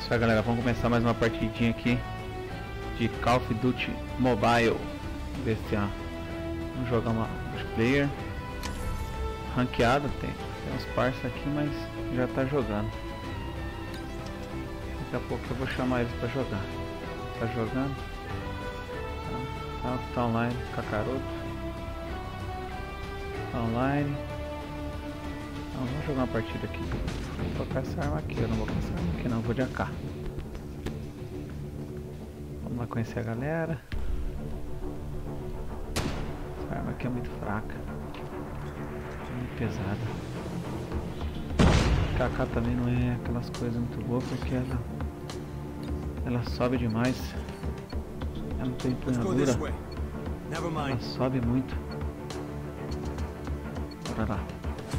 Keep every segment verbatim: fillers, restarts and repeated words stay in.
Isso aí, galera, vamos começar mais uma partidinha aqui de Call of Duty Mobile. Vamos ver se ó, vamos jogar uma multiplayer ranqueada. Tem, tem uns parça aqui, mas já tá jogando. Daqui a pouco eu vou chamar eles pra jogar. Tá jogando? Tá, tá, tá online, Kakaroto. Tá online. Então, vamos jogar uma partida aqui. Vou colocar essa arma aqui. Eu não vou com essa arma aqui, não. Vou de A K. Vamos lá conhecer a galera. Essa arma aqui é muito fraca. É muito pesada. A A K também não é aquelas coisas muito boas porque ela, ela sobe demais. Ela não tem empunhadura. Ela sobe muito. Bora lá.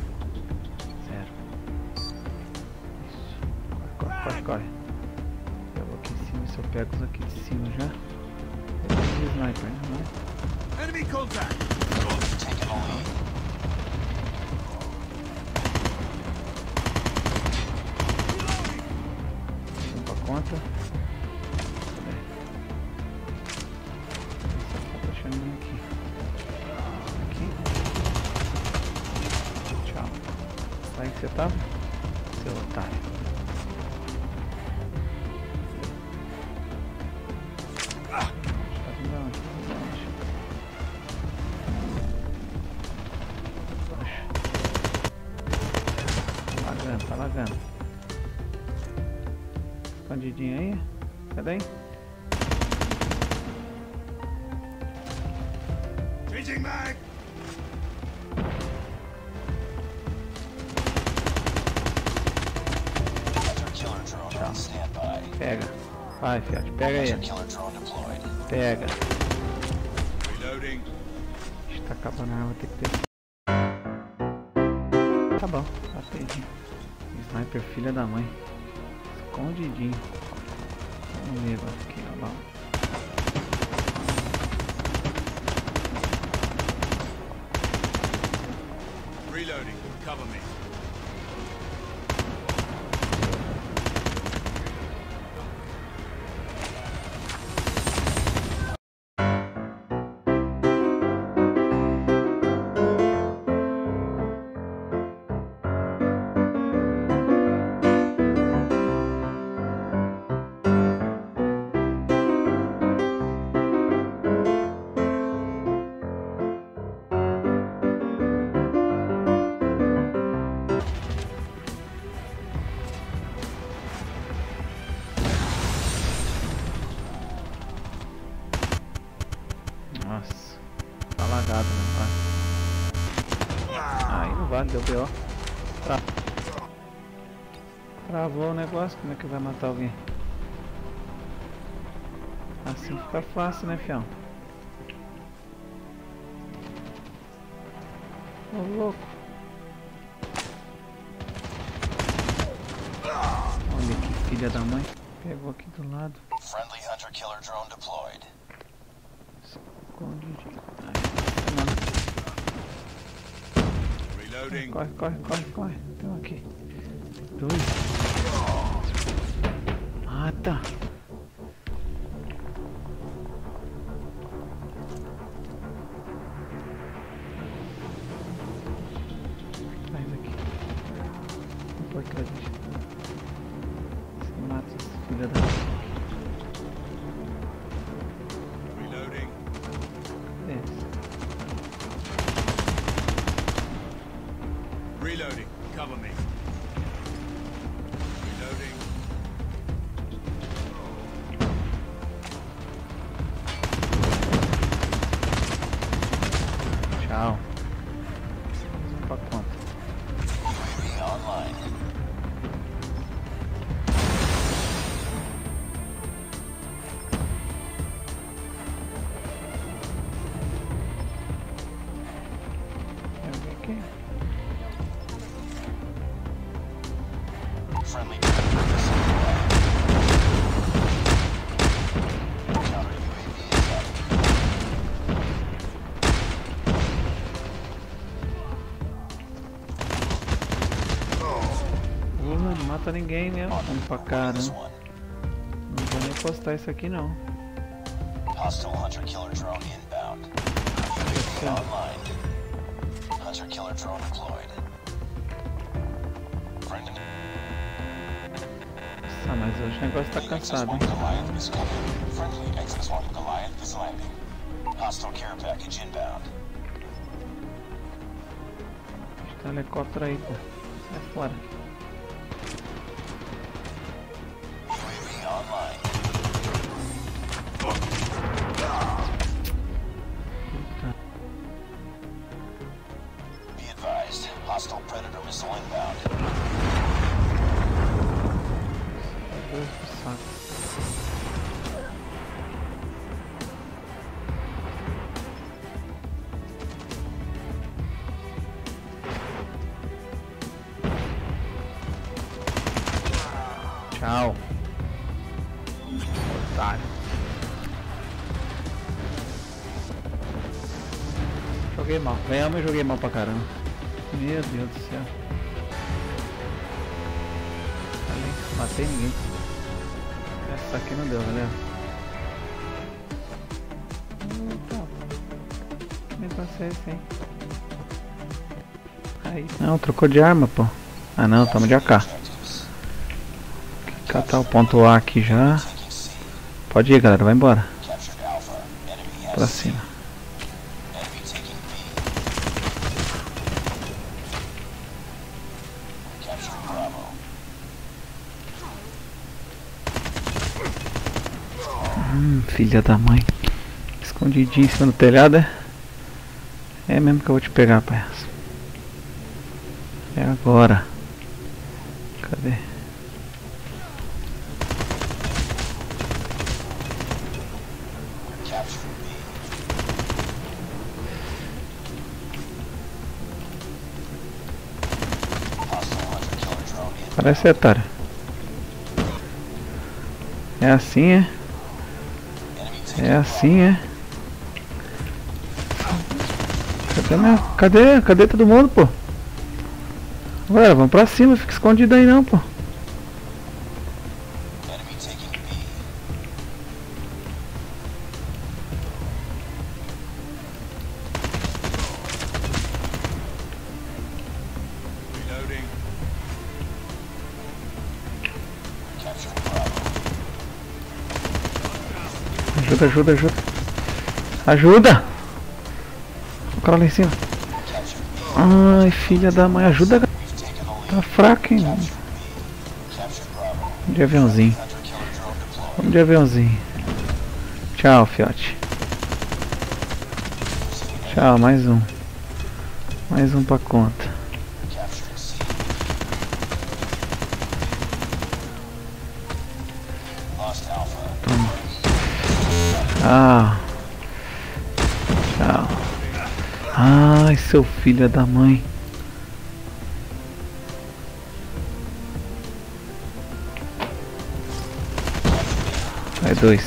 Corre, corre. Eu vou aqui em cima, se eu pego os aqui de cima já. Eu vou de sniper, né? Não? Enemy contact. Vamos pra conta. Essa tá puxando aqui. Aqui. Tchau. Aí que você tava? Seu otário. Tá lagando. Escondidinho aí. Cadê aí? Changing mag. Pega. Vai, Fiat. Pega ele. Pega. Reloading. Tá acabando a arma, tem que ter. Tá bom, tá perdido. Sniper filha da mãe. Escondidinho. Vamos ver agora aqui, ó lá. Reloading. Cover me. Nossa, tá lagado, né? Aí não vale, deu B O. Tra... Travou o negócio, como é que vai matar alguém? Assim fica fácil, né, fião? Ô louco! Olha que filha da mãe. Pegou aqui do lado. Friendly hunter killer drone deployed. Escondidinho. Reloading. Corre, corre, corre, corre. Tem um aqui. Dois. Ah, tá. Traz aqui. Importante. Você mata esse filho da... Reloading. Esse. Reloading. Cover me. Reloading. Tchau. Vamos pra conta. Online. Vamos ver aqui. Friendly. mata ninguém mesmo. Vamos pra cá, né? encostar isso aqui não. Hostile hunter-killer drone inbound. Desceu. Online. Hunter-killer drone deployed. Friendly. Nossa, mas hoje o negócio tá The cansado, X S one hein? Goliath is coming. Friendly X S one Goliath is landing. Hostile care package inbound. Tem um helicóptero aí, pô. Sai fora. U A V online. Be advised. Hostile Predator missile inbound. Deus do saco. Tchau. Otário. Joguei mal. Ganhamos e joguei mal pra caramba. Meu Deus do céu. Ali, matei ninguém. Essa aqui não deu, galera. Eita. Que negócio é esse, hein? Aí. Não, trocou de arma, pô. Ah não, tamo de A K. Catar o ponto A aqui já. Pode ir, galera, vai embora. Captured Alpha. Enemy has Pra C. cima. Enemy taking B. Capturing Bravo. Hum, filha da mãe. Escondidinho em cima do telhado, é? É mesmo que eu vou te pegar, palhaço. É agora. Cadê? Capturing B. Hostile hunter-killer drone inbound. Parece otário. É assim, é? Enemy taking É assim, é? Cadê, minha... cadê? Cadê todo mundo, pô? Galera, vamos pra cima, fica escondido aí não, pô. Enemy taking B. Reloading. Capturing Bravo. Ajuda, ajuda, ajuda. Ajuda! O cara lá em cima. Capturing B. Ai, filha da mãe, ajuda, galera. We've taken the lead. Tá fraco, hein? Capturing B. Captured Bravo. Vamos de aviãozinho. Hunter-killer drone deployed. Vamos de aviãozinho. Tchau, fiote. Tchau, mais um. Mais um pra conta. Capturing C. Lost Alpha. Ah. Tchau. Ai, seu filho da mãe. Vai dois.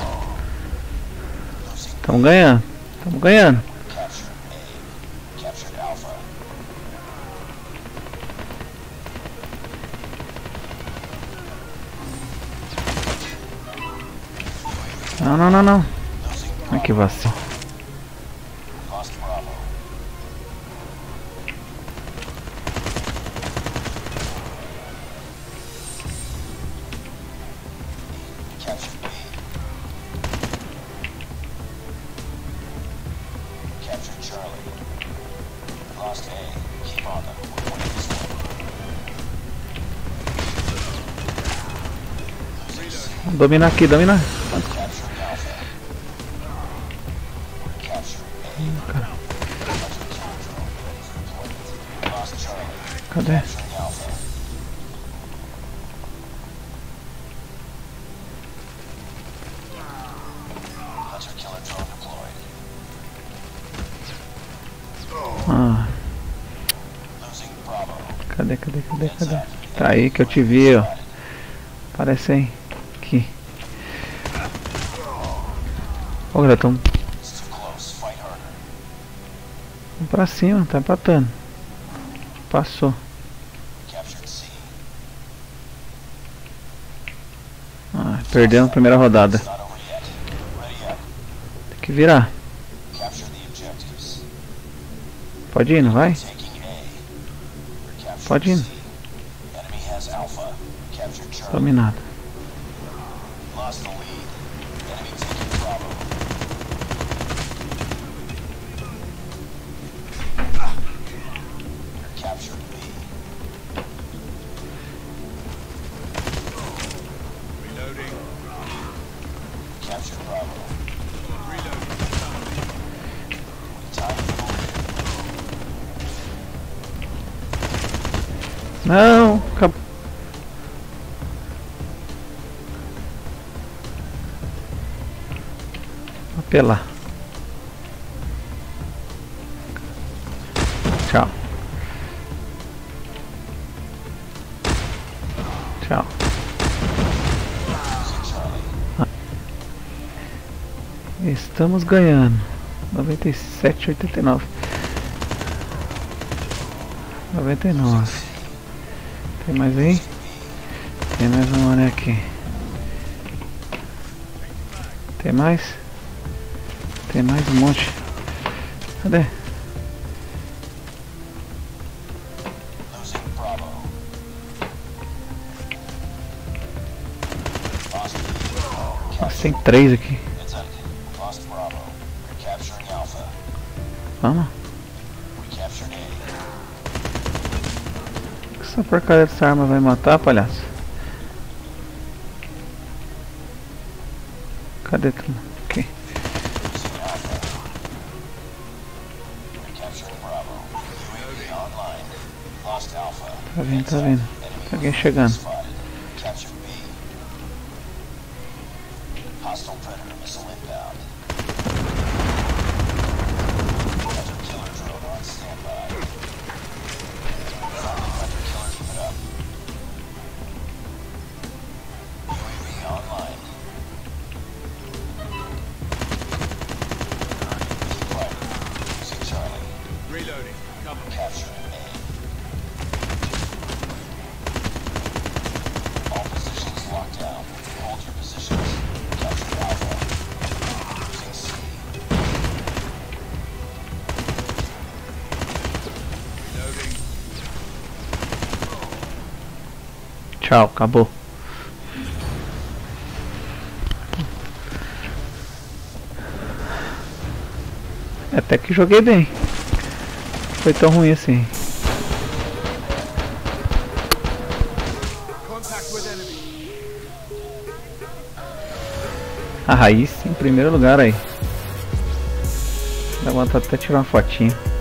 Tamo ganhando. Tamo ganhando. Capturing A. Captured Alpha. Não, não, não, não. Losing Ai, que vacilo. Lost Bravo. Captured B. Captured Charlie. Lost A. Keep on them. We're winning this one. Losing C. Vamos dominar aqui, dominar. Capturing Alpha. Capturing A. Hunter-killer drone ready for deployment. Lost Charlie. Cadê? Capturing Alpha. Hunter-killer drone deployed. Ah, Losing Bravo. cadê, cadê, cadê, cadê? Tá aí que eu te vi, ó. Aparece aí. Aqui. Ô, galera, tamo It's too close. Fight harder. vamos pra cima, tá empatando. Passou. Captured C. Ah, Perdemos a primeira rodada. It's not over yet. Ready up. Tem que virar. Capture the objectives. Pode ir, não vai? Taking A. We're capturing Pode ir. C. Enemy has Alpha. Capture Charlie. Dominado. Lost the lead. Enemy taking Bravo. We're capturing B. Reloading. Capture Bravo. Reloading. Time for the lead. Não! Acabou. Apelar. Tchau. Tchau. Estamos ganhando. noventa e sete a oitenta e nove. noventa e nove. Tem mais aí? Tem mais um mané aqui. Tem mais? Tem mais um monte. Cadê? Losing Bravo. Lost B. Nossa, tem três aqui. It's up. Lost Bravo. We're capturing Alpha. Vamos. We captured A. Essa porcaria dessa arma vai matar, palhaço? Cadê tu? Aqui. Losing Alpha. We're capturing Bravo. U A V online. Lost Alpha. Tá vindo, tá vindo. Tem alguém chegando. Spotted. Captured B. Hostile Predator missile inbound. Hunter killer drone on standby. Friendly hunter killer put up. U A V online. Keep fighting. Losing Charlie. Reloading. Cover me. Capturing A. All positions locked down. Hold your positions. Capture Alpha. Losing C. Reloading. Tchau, acabou. Até que joguei bem. Foi tão ruim assim. Contact with enemy. A Raiz em primeiro lugar aí. Dá vontade até tirar uma fotinha.